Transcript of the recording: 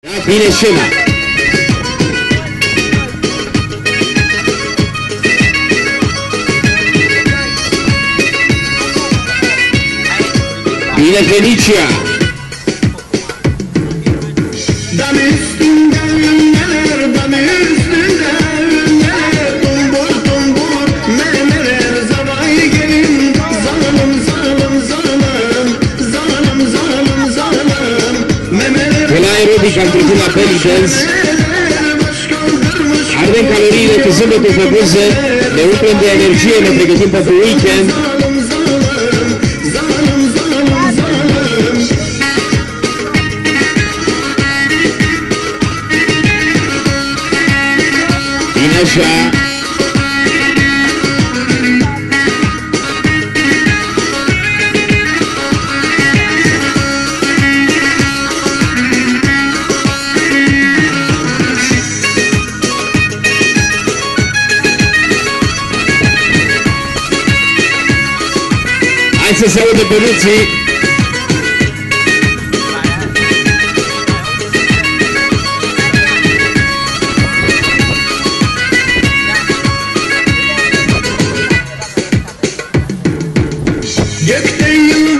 Bine scena! Bine Felicia! Dam üstünden neler, dam üstünden neler, tombul tombul memeler, zavay gelin, zalim zalim zalim, zalim zalim zalim, memeler. De la aerobic am trecut la belly dance. Ardem caloriile că zâmbetul pe buze, ne umplem de energie, ne pregătim pentru weekend. Bine așa! Hai să se audă peluții! Gökte yıldız